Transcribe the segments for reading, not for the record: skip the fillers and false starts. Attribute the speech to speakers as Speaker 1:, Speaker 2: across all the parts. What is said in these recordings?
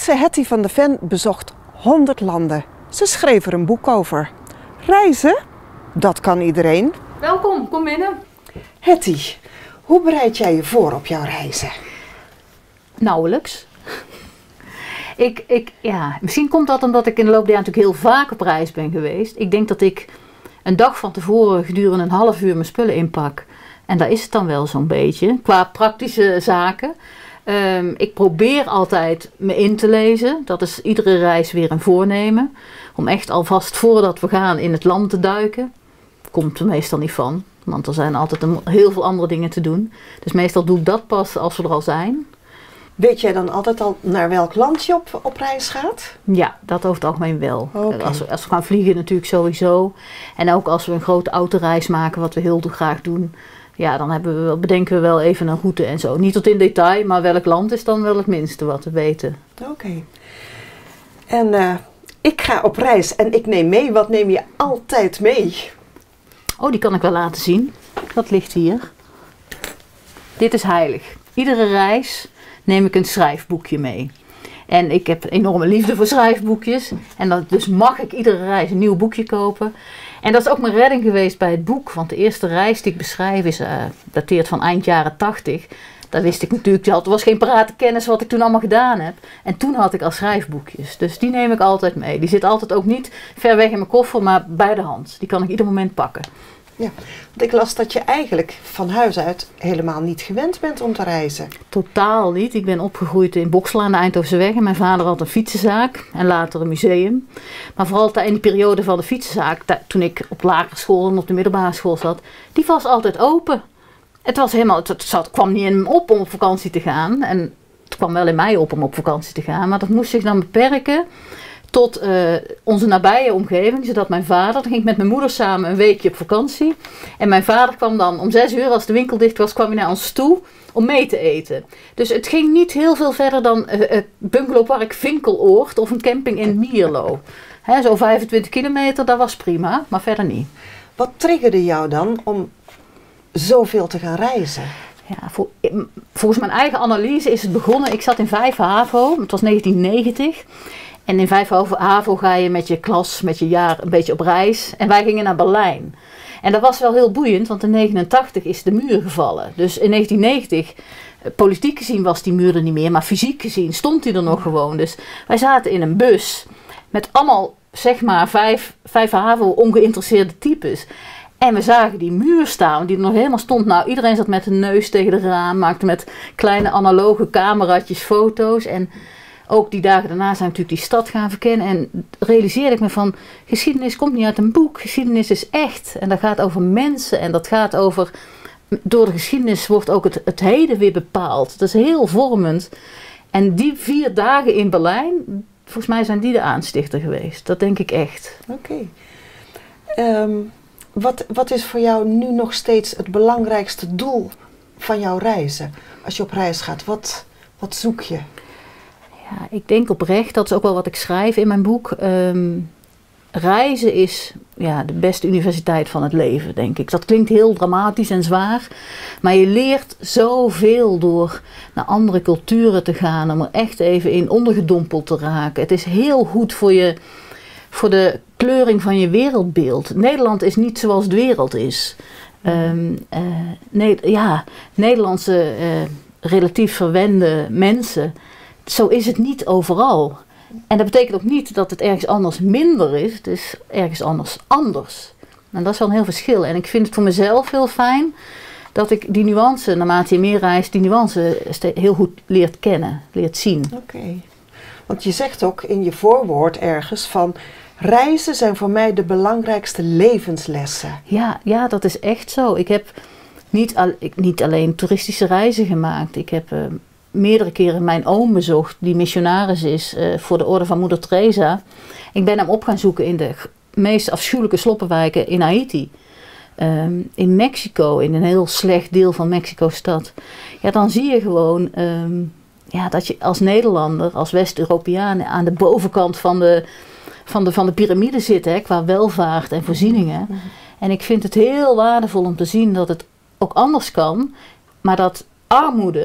Speaker 1: Britse Hetty van de Ven bezocht 100 landen. Ze schreef er een boek over. Reizen? Dat kan iedereen.
Speaker 2: Welkom, kom binnen.
Speaker 1: Hetty, hoe bereid jij je voor op jouw reizen?
Speaker 2: Nauwelijks. Misschien komt dat omdat ik in de loop der jaren natuurlijk heel vaak op reis ben geweest. Ik denk dat ik een dag van tevoren gedurende een half uur mijn spullen inpak. En daar is het dan wel zo'n beetje, qua praktische zaken. Ik probeer altijd me in te lezen. Dat is iedere reis weer een voornemen. Om echt alvast voordat we gaan in het land te duiken. Komt er meestal niet van. Want er zijn altijd heel veel andere dingen te doen. Dus meestal doe ik dat pas als we er al zijn.
Speaker 1: Weet jij dan altijd al naar welk land je op reis gaat?
Speaker 2: Ja, dat over het algemeen wel.
Speaker 1: Okay.
Speaker 2: Als we gaan vliegen natuurlijk sowieso. En ook als we een grote autoreis maken, wat we heel graag doen. Ja, dan bedenken we wel even een route en zo. Niet tot in detail, maar welk land is dan wel het minste wat we weten.
Speaker 1: Oké. En ik ga op reis en ik neem mee. Wat neem je altijd mee?
Speaker 2: Oh, die kan ik wel laten zien. Dat ligt hier. Dit is heilig. Iedere reis neem ik een schrijfboekje mee. En ik heb enorme liefde voor schrijfboekjes. En dus mag ik iedere reis een nieuw boekje kopen. En dat is ook mijn redding geweest bij het boek. Want de eerste reis die ik beschrijf dateert van eind jaren 80. Dat wist ik natuurlijk. Er was geen parate kennis wat ik toen allemaal gedaan heb. En toen had ik al schrijfboekjes. Dus die neem ik altijd mee. Die zit altijd ook niet ver weg in mijn koffer, maar bij de hand. Die kan ik ieder moment pakken.
Speaker 1: Ja, want ik las dat je eigenlijk van huis uit helemaal niet gewend bent om te reizen.
Speaker 2: Totaal niet. Ik ben opgegroeid in Boksel aan de Eindhovense en mijn vader had een fietsenzaak en later een museum. Maar vooral in die periode van de fietsenzaak, toen ik op lagere school en op de middelbare school zat, die was altijd open. Het kwam niet in me op om op vakantie te gaan en het kwam wel in mij op om op vakantie te gaan, maar dat moest zich dan beperken tot onze nabije omgeving, zodat mijn vader, dan ging ik met mijn moeder samen een weekje op vakantie. En mijn vader kwam dan om 6 uur, als de winkel dicht was, kwam hij naar ons toe om mee te eten. Dus het ging niet heel veel verder dan bungalowpark Vinkeloord of een camping in Mierlo. Zo 25 kilometer, dat was prima, maar verder niet.
Speaker 1: Wat triggerde jou dan om zoveel te gaan reizen?
Speaker 2: Ja, volgens mijn eigen analyse is het begonnen, ik zat in 5 HAVO, het was 1990. En in 5 HAVO ga je met je klas, met je jaar een beetje op reis. En wij gingen naar Berlijn. En dat was wel heel boeiend, want in 1989 is de muur gevallen. Dus in 1990, politiek gezien was die muur er niet meer, maar fysiek gezien stond die er nog gewoon. Dus wij zaten in een bus met allemaal, zeg maar, 5 HAVO ongeïnteresseerde types. En we zagen die muur staan, die er nog helemaal stond. Nou, iedereen zat met de neus tegen de raam, maakte met kleine analoge cameraatjes foto's. En ook die dagen daarna zijn we natuurlijk die stad gaan verkennen. En realiseerde ik me van, geschiedenis komt niet uit een boek. Geschiedenis is echt. En dat gaat over mensen. En dat gaat over, door de geschiedenis wordt ook het heden weer bepaald. Dat is heel vormend. En die 4 dagen in Berlijn, volgens mij zijn die de aanstichter geweest. Dat denk ik echt.
Speaker 1: Oké. Wat is voor jou nu nog steeds het belangrijkste doel van jouw reizen? Als je op reis gaat, wat zoek je?
Speaker 2: Ja, ik denk oprecht, dat is ook wel wat ik schrijf in mijn boek. Reizen is de beste universiteit van het leven, denk ik. Dat klinkt heel dramatisch en zwaar. Maar je leert zoveel door naar andere culturen te gaan. Om er echt even in ondergedompeld te raken. Het is heel goed voor de kleuring van je wereldbeeld. Nederland is niet zoals de wereld is. Nederlandse relatief verwende mensen. Zo is het niet overal. En dat betekent ook niet dat het ergens anders minder is. Het is ergens anders. En dat is wel een heel verschil. En ik vind het voor mezelf heel fijn dat ik die nuance, naarmate je meer reist, die nuance heel goed leert kennen, leert zien.
Speaker 1: Oké. Want je zegt ook in je voorwoord ergens van, reizen zijn voor mij de belangrijkste levenslessen.
Speaker 2: Ja, dat is echt zo. Ik heb niet alleen toeristische reizen gemaakt. Ik heb meerdere keren mijn oom bezocht, die missionaris is voor de orde van Moeder Teresa. Ik ben hem op gaan zoeken in de meest afschuwelijke sloppenwijken in Haiti. In Mexico, in een heel slecht deel van Mexico-stad. Ja, dan zie je gewoon dat je als Nederlander, als West-Europeaan aan de bovenkant van de piramide zit, qua welvaart en voorzieningen. En ik vind het heel waardevol om te zien dat het ook anders kan, maar dat armoede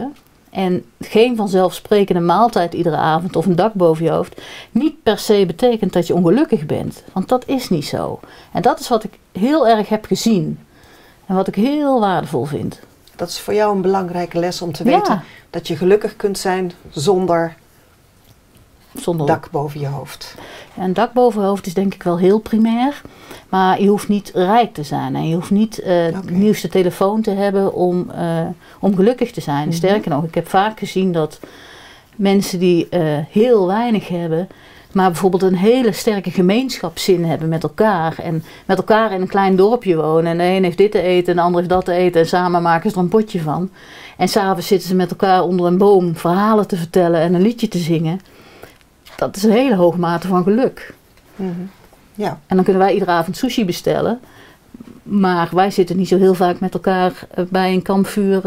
Speaker 2: En geen vanzelfsprekende maaltijd iedere avond of een dak boven je hoofd niet per se betekent dat je ongelukkig bent. Want dat is niet zo. En dat is wat ik heel erg heb gezien. En wat ik heel waardevol vind.
Speaker 1: Dat is voor jou een belangrijke les om te weten dat je gelukkig kunt zijn zonder dak boven je hoofd.
Speaker 2: Ja, een dak boven je hoofd is denk ik wel heel primair. Maar je hoeft niet rijk te zijn. En je hoeft niet de nieuwste telefoon te hebben om gelukkig te zijn. Sterker nog, ik heb vaak gezien dat mensen die heel weinig hebben, maar bijvoorbeeld een hele sterke gemeenschapszin hebben met elkaar. En met elkaar in een klein dorpje wonen. En de een heeft dit te eten en de ander heeft dat te eten. En samen maken ze er een potje van. En s'avonds zitten ze met elkaar onder een boom verhalen te vertellen en een liedje te zingen. Dat is een hele hoge mate van geluk. Ja. En dan kunnen wij iedere avond sushi bestellen. Maar wij zitten niet zo heel vaak met elkaar bij een kampvuur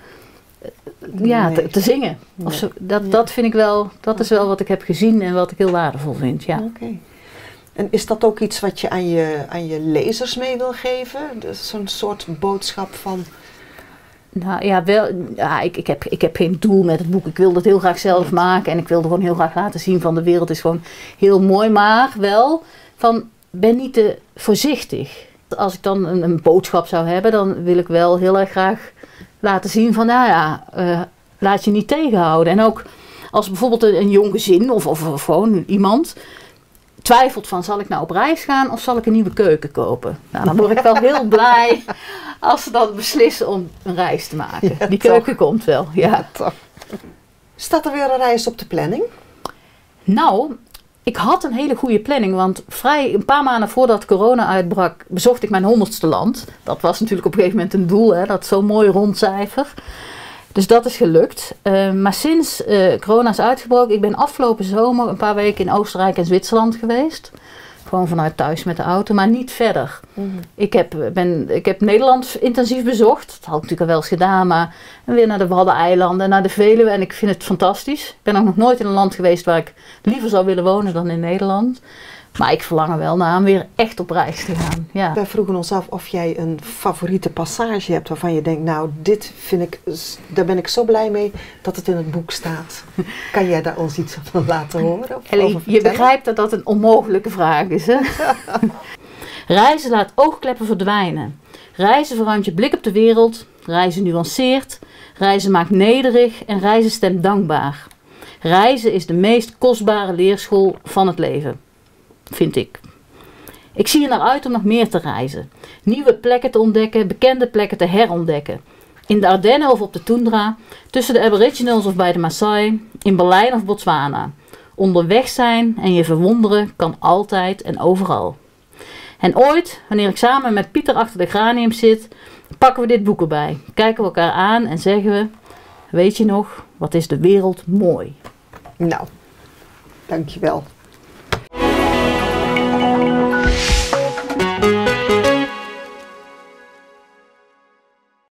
Speaker 2: te zingen. Nee. Of zo. Dat vind ik wel, dat is wel wat ik heb gezien en wat ik heel waardevol vind. Ja.
Speaker 1: Okay. En is dat ook iets wat je aan je lezers mee wil geven? Dus zo'n soort boodschap van...
Speaker 2: Nou ja, wel, ja ik heb geen doel met het boek. Ik wil het heel graag zelf maken en ik wilde gewoon heel graag laten zien van de wereld is gewoon heel mooi, maar wel van ben niet te voorzichtig. Als ik dan een boodschap zou hebben, dan wil ik wel heel erg graag laten zien van laat je niet tegenhouden. En ook als bijvoorbeeld een jong gezin of gewoon iemand twijfelt van zal ik nou op reis gaan of zal ik een nieuwe keuken kopen. Nou, dan word ik wel heel blij als ze dan beslissen om een reis te maken. Ja, die keuken komt wel. Ja.
Speaker 1: Ja, staat er weer een reis op de planning?
Speaker 2: Nou, ik had een hele goede planning, want een paar maanden voordat corona uitbrak bezocht ik mijn 100ste land. Dat was natuurlijk op een gegeven moment een doel, hè, dat zo'n mooi rond cijfer. Dus dat is gelukt. Maar sinds corona is uitgebroken, ik ben afgelopen zomer een paar weken in Oostenrijk en Zwitserland geweest. Gewoon vanuit thuis met de auto, maar niet verder. Ik heb Nederland intensief bezocht. Dat had ik natuurlijk al wel eens gedaan, maar weer naar de Waddeneilanden en naar de Veluwe. En ik vind het fantastisch. Ik ben ook nog nooit in een land geweest waar ik liever zou willen wonen dan in Nederland. Maar ik verlang er wel naar om weer echt op reis te gaan. Ja.
Speaker 1: Wij vroegen ons af of jij een favoriete passage hebt waarvan je denkt, nou, daar ben ik zo blij mee dat het in het boek staat. Kan jij daar ons iets van laten horen?
Speaker 2: Ellie, je begrijpt dat dat een onmogelijke vraag is, hè? Reizen laat oogkleppen verdwijnen. Reizen verruimt je blik op de wereld. Reizen nuanceert. Reizen maakt nederig en reizen stemt dankbaar. Reizen is de meest kostbare leerschool van het leven. Vind ik. Ik zie er naar uit om nog meer te reizen. Nieuwe plekken te ontdekken, bekende plekken te herontdekken. In de Ardennen of op de Toendra, tussen de Aboriginals of bij de Maasai, in Berlijn of Botswana. Onderweg zijn en je verwonderen kan altijd en overal. En ooit, wanneer ik samen met Pieter achter de granium zit, pakken we dit boek erbij. Kijken we elkaar aan en zeggen we, weet je nog, wat is de wereld mooi.
Speaker 1: Nou, dankjewel.